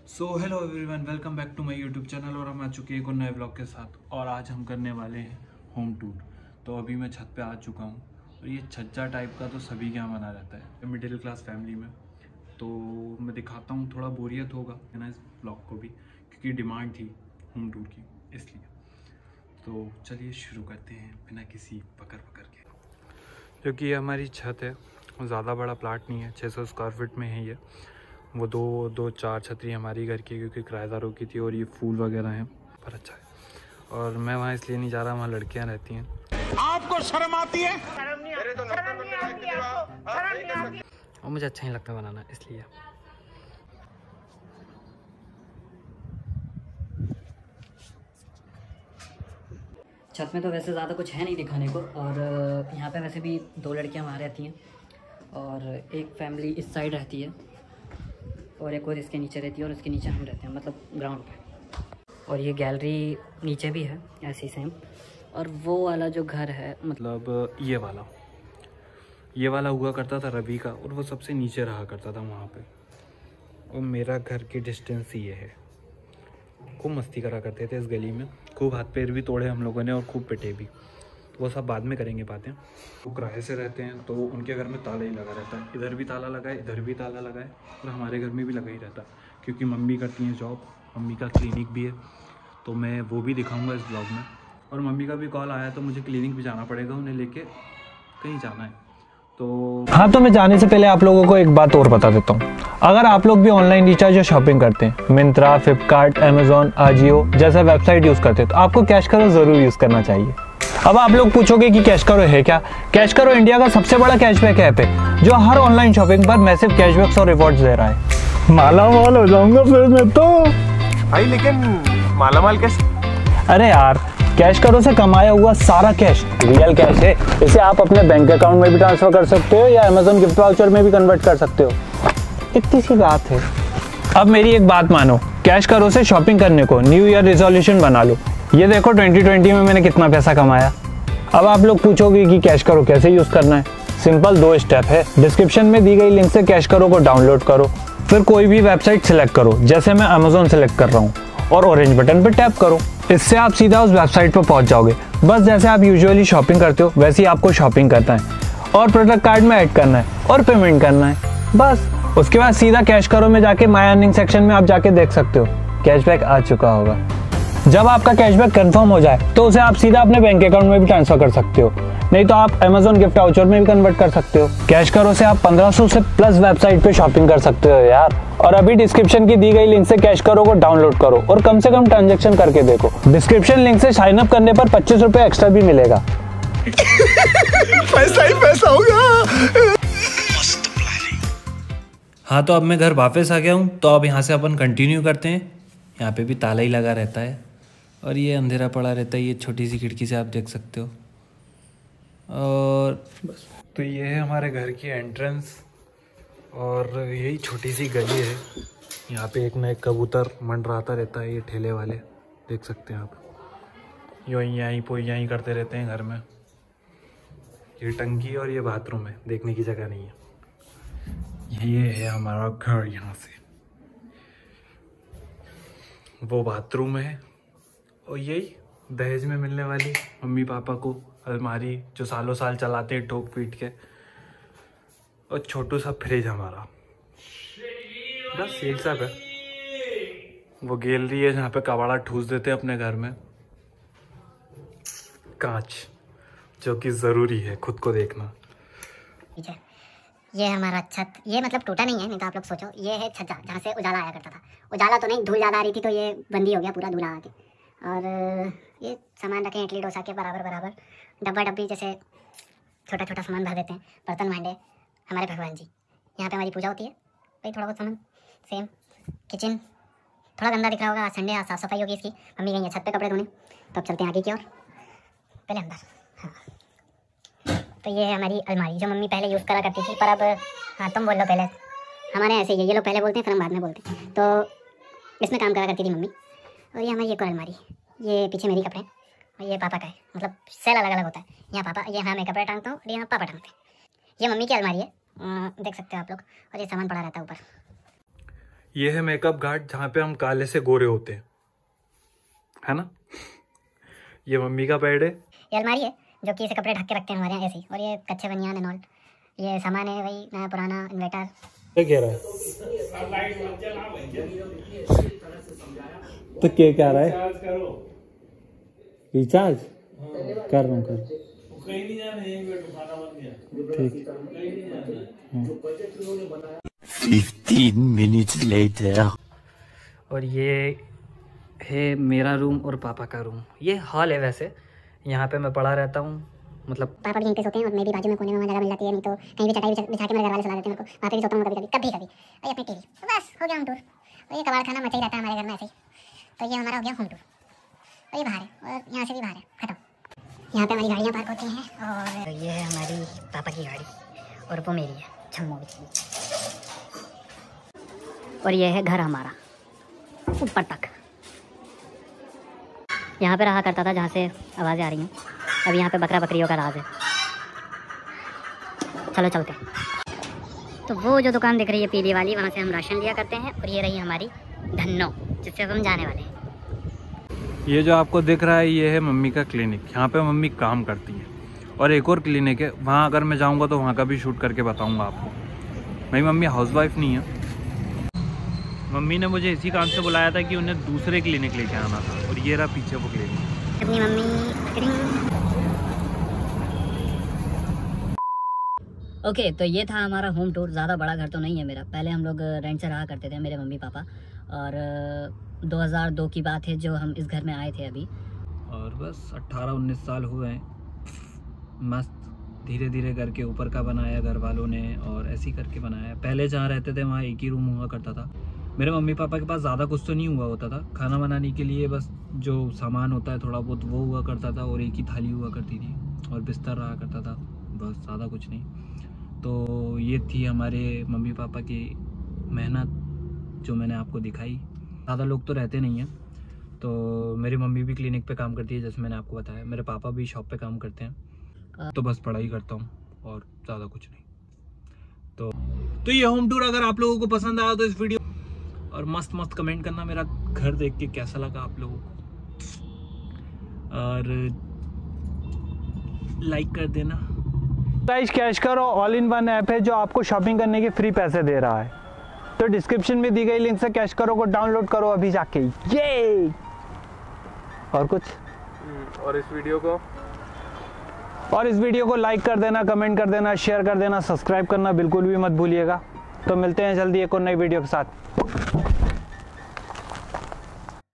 So hello everyone, welcome back to my YouTube channel. और हम आ चुके हैं एक और नए ब्लॉग के साथ। और आज हम करने वाले हैं होम टूर। तो अभी मैं छत पे आ चुका हूँ। और ये छज्जा टाइप का तो सभी के यहाँ बना रहता है मिडिल क्लास फैमिली में। तो मैं दिखाता हूँ, थोड़ा बोरियत होगा है ना इस ब्लॉग को भी, क्योंकि डिमांड थी होम टूर की, इसलिए। तो चलिए शुरू करते हैं बिना किसी पकड़ के। क्योंकि ये हमारी छत है, ज़्यादा बड़ा प्लाट नहीं है, 600 स्क्वायर फीट में है ये। वो दो चार छतरी हमारी घर की, क्योंकि किराएदारों की थी। और ये फूल वगैरह हैं, पर अच्छा है। और मैं वहाँ इसलिए नहीं जा रहा, वहाँ लड़कियाँ रहती हैं। आपको शर्म आती है? और मुझे अच्छा नहीं लगता बनाना, इसलिए। छत में तो वैसे ज़्यादा कुछ है नहीं दिखाने को। और यहाँ पे वैसे भी दो लड़कियाँ वहाँ रहती हैं और एक फैमिली इस साइड रहती है और एक और इसके नीचे रहती है और इसके नीचे हम रहते हैं, मतलब ग्राउंड पे। और ये गैलरी नीचे भी है ऐसी सेम। और वो वाला जो घर है, मतलब ये वाला हुआ करता था रवि का, और वो सबसे नीचे रहा करता था वहाँ पे। और मेरा घर की डिस्टेंस ये है। खूब मस्ती करा करते थे इस गली में, खूब हाथ पैर भी तोड़े हम लोगों ने और खूब पिटे भी। तो वो सब बाद में करेंगे बातें। वो किराए से रहते हैं तो उनके घर में ताला ही लगा रहता है। इधर भी ताला लगा है, इधर भी ताला लगा है, और हमारे घर में भी लगा ही रहता है। क्योंकि मम्मी करती हैं जॉब, मम्मी का क्लिनिक भी है, तो मैं वो भी दिखाऊंगा इस ब्लॉग में। और मम्मी का भी कॉल आया तो मुझे क्लिनिक भी जाना पड़ेगा, उन्हें लेके कहीं जाना है। हाँ, तो मैं जाने से पहले आप लोगों को एक बात और बता देता हूँ। अगर आप लोग भी ऑनलाइन रिचार्ज या शॉपिंग करते हैं, मिंत्रा, फ्लिपकार्ट, अमेजोन, आजियो जैसा वेबसाइट यूज़ करते हैं, तो आपको कैश करो ज़रूर यूज़ करना चाहिए। अब आप लोग पूछोगे कि कैश करो है क्या? कैश करो इंडिया का सबसे बड़ा कैशबैक ऐप है, जो हर ऑनलाइन शॉपिंग पर मैसिव कैशबैक्स और रिवॉर्ड्स दे रहा है। माला माल हो जाऊंगा फिर मैं तो भाई, लेकिन माला माल कैसे? अरे यार, कैश करो से कमाया हुआ सारा कैश रियल कैश है। इसे आप अपने बैंक अकाउंट में भी ट्रांसफर कर सकते हो या अमेजोन गिफ्ट वाउचर में भी कन्वर्ट कर सकते हो। इतनी सी बात है। अब मेरी एक बात मानो, कैश करो से शॉपिंग करने को न्यू ईयर रिजोल्यूशन बना लो। ये देखो 2020 में मैंने कितना पैसा कमाया। अब आप लोग पूछोगे कि कैश करो कैसे यूज करना है। सिंपल 2 स्टेप है। डिस्क्रिप्शन में दी गई लिंक से कैश करो को डाउनलोड करो, फिर कोई भी वेबसाइट सिलेक्ट करो, जैसे मैं अमेजोन सिलेक्ट कर रहा हूँ, और ऑरेंज बटन पर टैप करो। इससे आप सीधा उस वेबसाइट पर पहुंच जाओगे। बस जैसे आप यूजुअली शॉपिंग करते हो वैसे ही आपको शॉपिंग करना है और प्रोडक्ट कार्ड में ऐड करना है और पेमेंट करना है, बस। उसके बाद सीधा कैश करो में जाके माय अर्निंग सेक्शन में आप जाके देख सकते हो कैशबैक आ चुका होगा। जब आपका कैशबैक कंफर्म हो जाए तो उसे आप सीधा अपने बैंक अकाउंट में भी ट्रांसफर कर सकते हो, नहीं तो आप अमेजोन गिफ्ट वाउचर में भी कन्वर्ट कर सकते हो। कैश करो से आप 1500 से प्लस वेबसाइट पे शॉपिंग कर सकते हो यार। और अभी डिस्क्रिप्शन की दी गई लिंक से कैश करो को डाउनलोड करो और कम से कम ट्रांजैक्शन करके देखो। डिस्क्रिप्शन लिंक से साइन अप करने पर 25 रुपए एक्स्ट्रा भी मिलेगा। पैसा ही पैसा होगा। हाँ, तो अब मैं घर वापस आ गया हूँ। तो अब यहाँ से अपन कंटिन्यू करते हैं। यहाँ पे भी ताला ही लगा रहता है और ये अंधेरा पड़ा रहता है। ये छोटी सी खिड़की से आप देख सकते हो। और बस, तो ये है हमारे घर की एंट्रेंस और यही छोटी सी गली है। यहाँ पे एक ना एक कबूतर मंडराता रहता है, ये ठेले वाले देख सकते हैं आप। यूँ यहीं करते रहते हैं घर में। ये टंकी और ये बाथरूम है, देखने की जगह नहीं है। ये है हमारा घर। यहाँ से वो बाथरूम है और यही दहेज में मिलने वाली मम्मी पापा को अलमारी, जो सालों साल चलाते हैं ठोक पीट के। और छोटू सा फ्रिज हमारा, बस यही सब है। वो गैलरी है जहाँ पे कबाड़ा ठूस देते हैं अपने घर में। कांच, जो कि ज़रूरी है खुद को देखना। ठीक है, ये हमारा छत। ये मतलब टूटा नहीं है, नहीं तो आप लोग सोचो ये है छज्जा जहाँ से उजाला आया करता था। उजाला तो नहीं, धूल ज़्यादा आ रही थी तो ये बंदी हो गया पूरा धूल आ के। और ये सामान रखे इडली डोसा के बराबर डब्बा डब्बी, जैसे छोटा छोटा सामान भर देते हैं। बर्तन भांडे हमारे भगवान जी, यहाँ पे हमारी पूजा होती है भाई। थोड़ा बहुत सामान सेम। किचन थोड़ा गंदा दिख रहा होगा, आज संडे, आज साफ़ सफाई होगी इसकी। मम्मी गई है छत पे कपड़े धोने। तो अब चलते हैं आगे की ओर, पहले अंदर। हाँ, तो ये है हमारी अलमारी, जो मम्मी पहले यूज़ करा करती थी, पर अब हाँ तुम बोल लो पहले। हमारे ऐसे ही ये लोग पहले बोलते हैं फिर हम बाद में बोलते हैं। तो इसमें काम करा करती थी मम्मी। और ये हमारी एक और अलमारी, ये पीछे मेरी कपड़े और ये पापा का है, मतलब सेल अलग अलग होता है। यहाँ पापा, यहाँ मैं कपड़े टांगता हूँ और यहाँ पापा टांगते हैं। ये मम्मी की अलमारी है, देख सकते हो आप लोग। और ये सामान पड़ा रहता है ऊपर। ये है मेकअप घाट जहाँ पे हम काले से गोरे होते हैं, है ना। ये मम्मी का बेड है। ये अलमारी है जो कि इसे कपड़े ढक के रखते हैं हमारे यहाँ ऐसे ही। और ये कच्चे बनियान एंड ऑल, ये सामान है वही नया पुराना इन्वर्टर। क्या कह रहा है? तो क्या कह रहा है? रिचार्ज कर रहा हूँ कर। ठीक। 15 minutes later. और ये है मेरा रूम और पापा का रूम। ये हॉल है वैसे, यहाँ पे मैं पढ़ा रहता हूँ, मतलब पापा भी यहीं पे सोते हैं और मैं भी बाजू में कोने में जगह मिल जाती है, नहीं तो कहीं भी चटाई बिछा के मेरे घर वाले सुला देते हैं मेरे को, वहाँ पे भी सोता हूँ कभी कभी। और ये अपनी टीवी, तो बस हो गया होम टूर। और ये कबाड़ खाना मचा ही रहता है हमारे घर में ऐसे ही। तो ये हमारा हो गया होम टूर। और ये बाहर है और यहाँ से भी बाहर है, खत्म। यहाँ पे हमारी गाड़ियाँ पार्क होती हैं। और ये है हमारी पापा की गाड़ी और वो मेरी है छम्मो की। और ये है घर हमारा ऊपर तक। यहाँ पे रहा करता था जहाँ से आवाज़ें आ रही हैं। अब यहाँ पे बकरा बकरियों का राज है। चलो चलते हैं। तो वो जो दुकान दिख रही है पीली वाली, वहाँ से हम राशन लिया करते हैं। और ये रही हमारी धन्नो, जिससे हम जाने वाले हैं। ये जो आपको दिख रहा है ये है मम्मी का क्लिनिक। यहाँ पे मम्मी काम करती है। और एक और क्लिनिक है, वहाँ अगर मैं जाऊँगा तो वहाँ का भी शूट करके बताऊँगा आपको। मेरी मम्मी हाउसवाइफ नहीं है। मम्मी ने मुझे इसी काम से बुलाया था कि उन्हें दूसरे क्लिनिक लेके आना था। और ये रहा पीछे वो क्लिनिक। अपनी मम्मी ओके, तो ये था हमारा होम टूर। ज़्यादा बड़ा घर तो नहीं है मेरा। पहले हम लोग रेंट से रहा करते थे, मेरे मम्मी पापा। और 2002 की बात है जो हम इस घर में आए थे अभी। और बस 18-19 साल हुए हैं। मस्त धीरे धीरे घर के ऊपर का बनाया घर वालों ने, और ऐसे ही करके बनाया। पहले जहाँ रहते थे वहाँ एक ही रूम हुआ करता था। मेरे मम्मी पापा के पास ज़्यादा कुछ तो नहीं हुआ होता था। खाना बनाने के लिए बस जो सामान होता है थोड़ा बहुत वो हुआ करता था, और एक ही थाली हुआ करती थी, और बिस्तर रहा करता था, बस ज़्यादा कुछ नहीं। तो ये थी हमारे मम्मी पापा की मेहनत जो मैंने आपको दिखाई। ज़्यादा लोग तो रहते नहीं हैं। तो मेरी मम्मी भी क्लिनिक पे काम करती है जैसे मैंने आपको बताया। मेरे पापा भी शॉप पे काम करते हैं। तो बस पढ़ाई करता हूँ और ज़्यादा कुछ नहीं। तो ये होम टूर अगर आप लोगों को पसंद आया तो इस वीडियो और मस्त मस्त कमेंट करना मेरा घर देख के कैसा लगा आप लोगों को, और लाइक कर देना। Guys, CashKaro all in one app है जो आपको शॉपिंग करने के फ्री पैसे दे रहा है। तो डिस्क्रिप्शन में दी गई लिंक से कैश करो को डाउनलोड करो अभी जाके। ये और कुछ और इस वीडियो को लाइक कर देना, कमेंट कर देना, शेयर कर देना, सब्सक्राइब करना बिल्कुल भी मत भूलिएगा। तो मिलते हैं जल्दी एक और नई वीडियो के साथ।